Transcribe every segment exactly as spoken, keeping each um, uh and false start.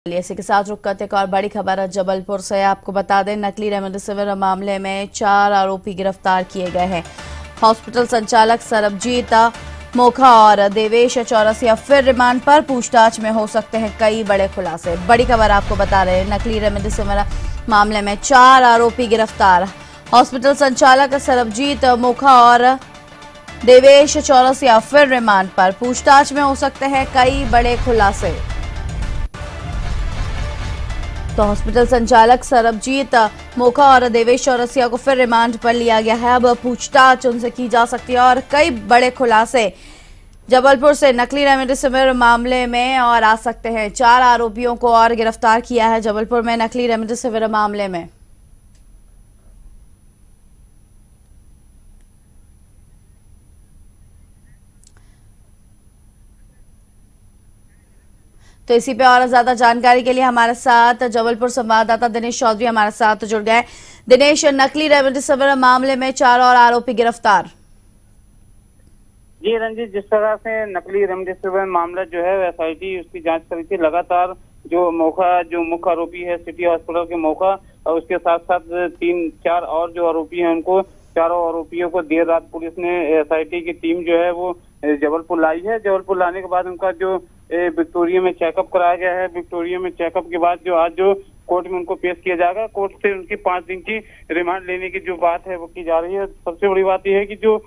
इसी के साथ रुक करते एक और बड़ी खबर जबलपुर से। आपको बता दें, नकली रेमडेसिविर मामले में चार आरोपी गिरफ्तार किए गए हैं। हॉस्पिटल संचालक सरबजीत मोखा और देवेश चौरसिया फिर रिमांड पर। पूछताछ में हो सकते हैं कई बड़े खुलासे। बड़ी खबर आपको बता रहे हैं, नकली रेमडेसिविर मामले में चार आरोपी गिरफ्तार। हॉस्पिटल संचालक सरबजीत मोखा और देवेश चौरसिया फिर रिमांड पर। पूछताछ में हो सकते हैं कई बड़े खुलासे। तो हॉस्पिटल संचालक सरबजीत मोखा और देवेश चौरसिया को फिर रिमांड पर लिया गया है। अब पूछताछ उनसे की जा सकती है और कई बड़े खुलासे जबलपुर से नकली रेमडेसिविर मामले में और आ सकते हैं। चार आरोपियों को और गिरफ्तार किया है जबलपुर में नकली रेमडेसिविर मामले में। तो इसी पे और ज्यादा जानकारी के लिए हमारे साथ जबलपुर संवाददाता दिनेश चौधरी हमारे साथ जुड़ गए। दिनेश, नकली रेमडेसिविर मामले में चार और आरोपी गिरफ्तार। जी रंजीत, जिस तरह से नकली रेमडेसिविर मामला जो है एसआईटी उसकी जांच कर रही थी, लगातार जो मोखा जो मुख्य आरोपी है सिटी हॉस्पिटल के मोखा और उसके साथ साथ तीन चार और जो आरोपी हैं उनको चारों आरोपियों को देर रात पुलिस ने एसआईटी की टीम जो है वो जबलपुर लाई है। जबलपुर लाने के बाद उनका जो विक्टोरिया में चेकअप कराया गया है। विक्टोरिया में चेकअप के बाद जो आज जो कोर्ट में उनको पेश किया जाएगा। कोर्ट से उनकी पांच दिन की रिमांड लेने की जो बात है वो की जा रही है। सबसे बड़ी बात यह है कि जो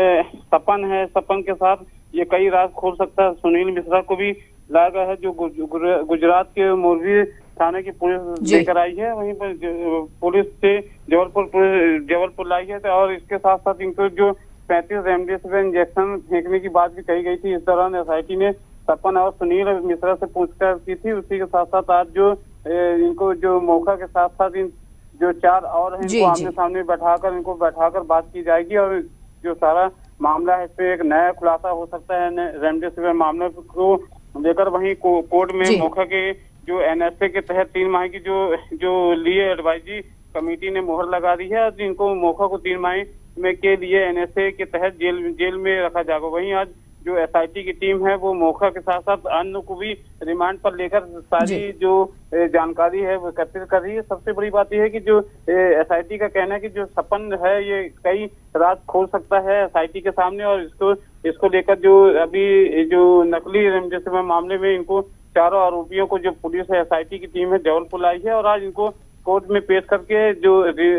सपन है, सपन के साथ ये कई राज खोल सकता है। सुनील मिश्रा को भी लाया गया है, जो गुजरात के मोरबी थाने की पुलिस लेकर आई है। वहीं पर पुलिस से जबलपुर जबलपुर लाई है। और इसके साथ साथ इनको जो पैंतीस रेमडेसिविर इंजेक्शन फेंकने की बात भी कही गई थी। इस दौरान एसआईटी ने सपन और सुनील मिश्रा से पूछताछ की थी। उसी के साथ साथ आज जो इनको जो मौका के साथ साथ इन जो चार और हैं इनको आमने सामने बैठाकर इनको बैठाकर बात की जाएगी। और जो सारा मामला है इसमें एक नया खुलासा हो सकता है रेमडेसिविर मामले को लेकर। वहीं को, कोर्ट में मौका के जो एनएसए के तहत तीन माह की जो जो लिए एडवाइजरी कमेटी ने मोहर लगा दी है। जिनको मौका को तीन माह में के लिए एनएसए के तहत जेल जेल में रखा जाएगा। वहीं आज जो एसआईटी की टीम है वो मौका के साथ साथ अन्य को भी रिमांड पर लेकर सारी जो जानकारी है वो एकत्रित कर रही है। सबसे बड़ी बात यह है कि जो एसआईटी का कहना है कि जो सपन है ये कई राज खोल सकता है एसआईटी के सामने। और इसको इसको लेकर जो अभी जो नकली रेमडेसिविर मामले में इनको चारों आरोपियों को जो पुलिस है एसआईटी की टीम है जबलपुर लाई है। और आज इनको कोर्ट में पेश करके जो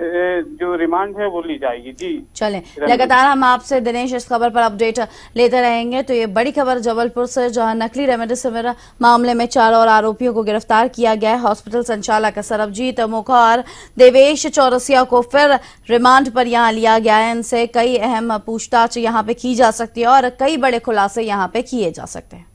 जो रिमांड है वो ली जाएगी। जी चलें, लगातार हम आपसे दिनेश इस खबर पर अपडेट लेते रहेंगे। तो ये बड़ी खबर जबलपुर से, जहां नकली रेमडेसिविर मामले में चार और आरोपियों को गिरफ्तार किया गया है। हॉस्पिटल संचालक सरबजीत मोखा और देवेश चौरसिया को फिर रिमांड पर यहां लिया गया है। इनसे कई अहम पूछताछ यहां पे की जा सकती है और कई बड़े खुलासे यहां पे किए जा सकते हैं।